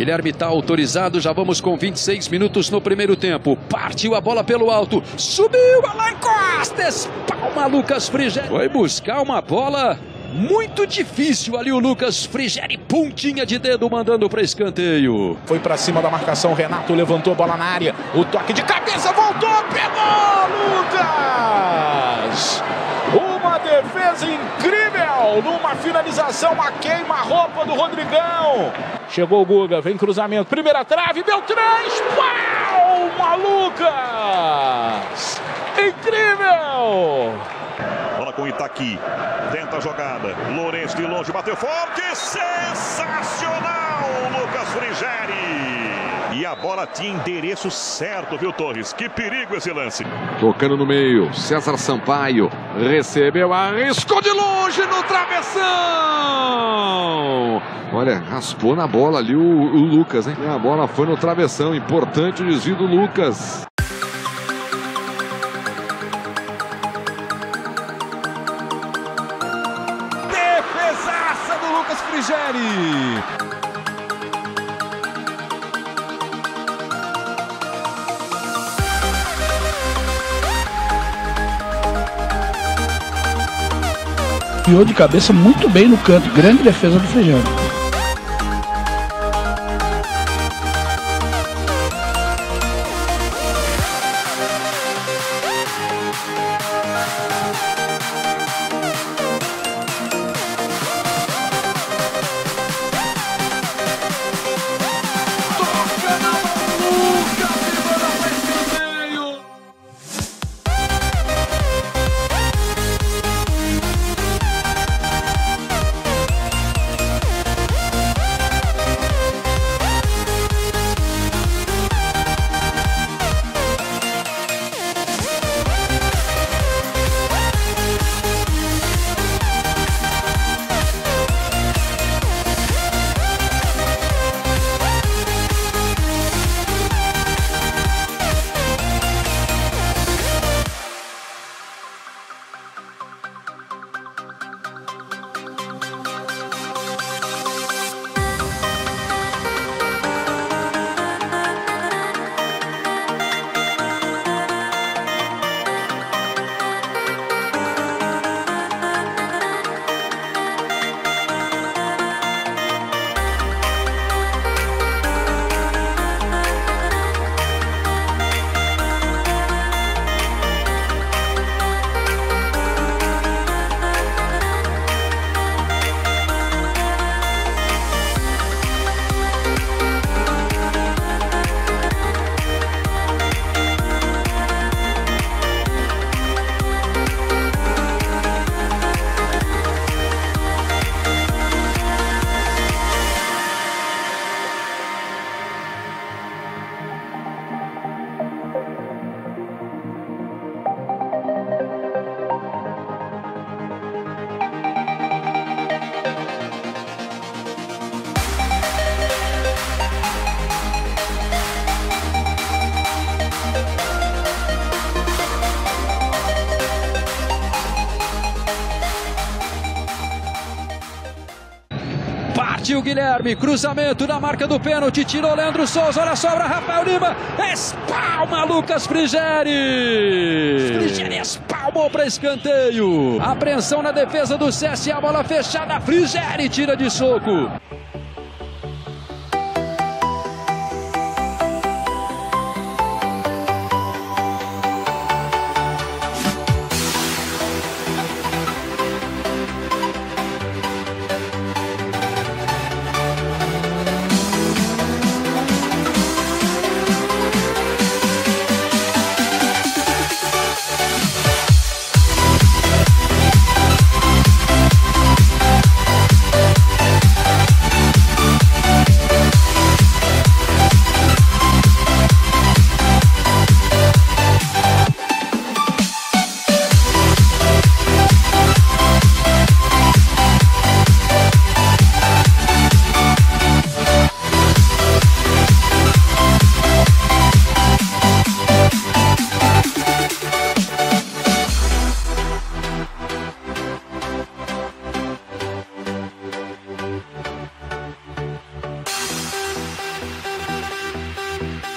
Guilherme está autorizado, já vamos com 26 minutos no primeiro tempo. Partiu a bola pelo alto, subiu, Alan Costa, espalma Lucas Frigeri. Foi buscar uma bola muito difícil ali o Lucas Frigeri, pontinha de dedo mandando para escanteio. Foi para cima da marcação, Renato levantou a bola na área, o toque de cabeça, voltou, pegou, Lucas! Uma defesa incrível, numa finalização a queima-roupa do Rodrigão. Chegou o Guga, vem cruzamento, primeira trave, Beltrán, palma, Lucas! Incrível! Bola com Itaqui, tenta a jogada, Lourenço de longe, bateu forte, sensacional, Lucas Frigeri! E a bola tinha endereço certo, viu, Torres? Que perigo esse lance. Tocando no meio, César Sampaio, recebeu, arriscou de longe no travessão! Olha, raspou na bola ali o Lucas, hein? A bola foi no travessão, importante o desvio do Lucas. Defesaça do Lucas Frigeri! Enfiou de cabeça muito bem no canto, grande defesa do Frigeri. Partiu Guilherme, cruzamento na marca do pênalti, tirou Leandro Souza, olha a sobra, Rafael Lima, espalma Lucas Frigeri! Frigeri espalmou para escanteio, apreensão na defesa do CSA, bola fechada, Frigeri tira de soco. Música